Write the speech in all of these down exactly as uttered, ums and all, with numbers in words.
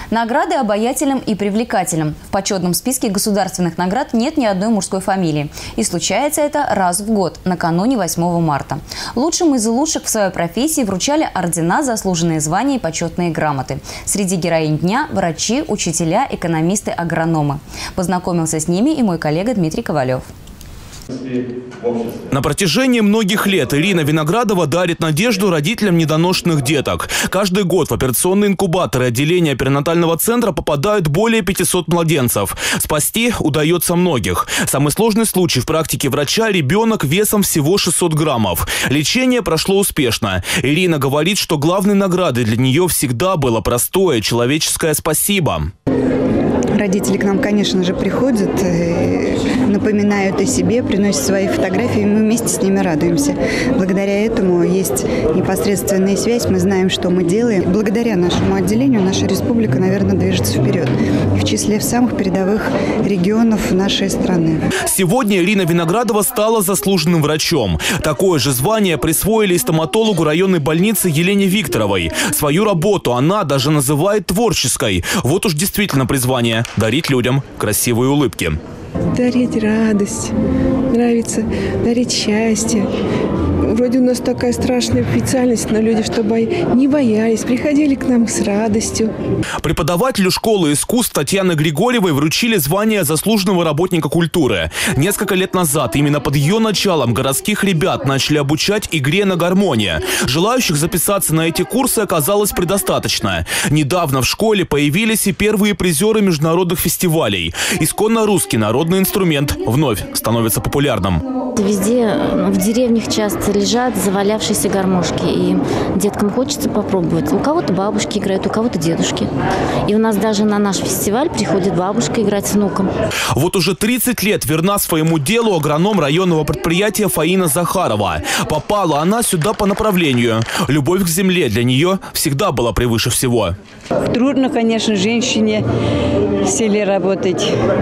Награды обаятельным и привлекательным. В почетном списке государственных наград нет ни одной мужской фамилии. И случается это раз в год, накануне восьмого марта. Лучшим из лучших в своей профессии вручали ордена, заслуженные звания и почетные грамоты. Среди героинь дня – врачи, учителя, экономисты, агрономы. Познакомился с ними и мой коллега Дмитрий Ковалев. На протяжении многих лет Ирина Виноградова дарит надежду родителям недоношенных деток. Каждый год в операционные инкубаторы отделения перинатального центра попадают более пятисот младенцев. Спасти удается многих. Самый сложный случай в практике врача – ребенок весом всего шестьсот граммов. Лечение прошло успешно. Ирина говорит, что главной наградой для нее всегда было простое человеческое спасибо. Родители к нам, конечно же, приходят, напоминают о себе, приносят свои фотографии, и мы вместе с ними радуемся. Благодаря этому есть непосредственная связь, мы знаем, что мы делаем. Благодаря нашему отделению наша республика, наверное, движется вперед. В числе самых передовых регионов нашей страны. Сегодня Ирина Виноградова стала заслуженным врачом. Такое же звание присвоили и стоматологу районной больницы Елене Викторовой. Свою работу она даже называет творческой. Вот уж действительно призвание – дарить людям красивые улыбки. Дарить радость, нравится дарить счастье. Вроде у нас такая страшная специальность, но люди, чтобы не боялись, приходили к нам с радостью. Преподавателю школы искусств Татьяны Григорьевой вручили звание заслуженного работника культуры. Несколько лет назад именно под ее началом городских ребят начали обучать игре на гармонии. Желающих записаться на эти курсы оказалось предостаточно. Недавно в школе появились и первые призеры международных фестивалей. Исконно русский народный инструмент вновь становится популярным. Везде в деревнях часто лежат завалявшиеся гармошки, и деткам хочется попробовать. У кого-то бабушки играют, у кого-то дедушки. И у нас даже на наш фестиваль приходит бабушка играть с внуком. Вот уже тридцать лет верна своему делу агроном районного предприятия Фаина Захарова. Попала она сюда по направлению. Любовь к земле для нее всегда была превыше всего. Трудно, конечно, женщине в селе работать.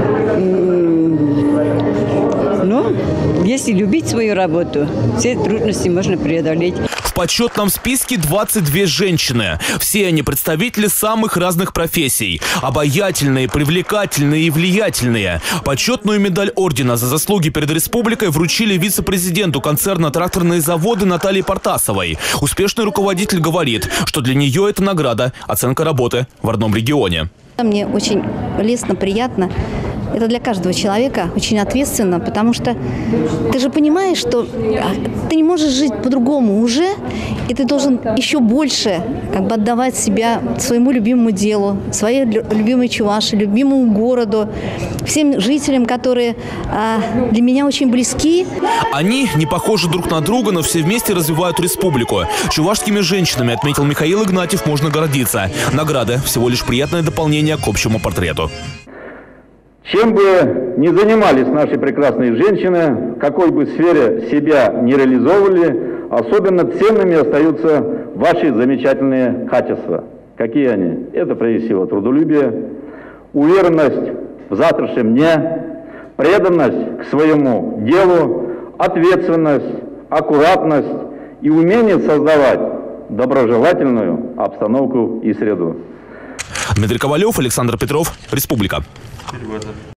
Но если любить свою работу, все трудности можно преодолеть. В почетном списке двадцать две женщины. Все они представители самых разных профессий. Обаятельные, привлекательные и влиятельные. Почетную медаль ордена за заслуги перед республикой вручили вице-президенту концерна «Тракторные заводы» Наталье Портасовой. Успешный руководитель говорит, что для нее это награда, оценка работы в родном регионе. Мне очень лестно, приятно. Это для каждого человека очень ответственно, потому что ты же понимаешь, что ты не можешь жить по-другому уже, и ты должен еще больше как бы отдавать себя своему любимому делу, своей любимой Чувашии, любимому городу, всем жителям, которые а, для меня очень близки. Они не похожи друг на друга, но все вместе развивают республику. Чувашскими женщинами, отметил Михаил Игнатьев, можно гордиться. Награды – всего лишь приятное дополнение к общему портрету. Чем бы ни занимались наши прекрасные женщины, в какой бы сфере себя не реализовывали, особенно ценными остаются ваши замечательные качества. Какие они? Это прежде всего трудолюбие, уверенность в завтрашнем дне, преданность к своему делу, ответственность, аккуратность и умение создавать доброжелательную обстановку и среду. Дмитрий Ковалев, Александр Петров, Республика.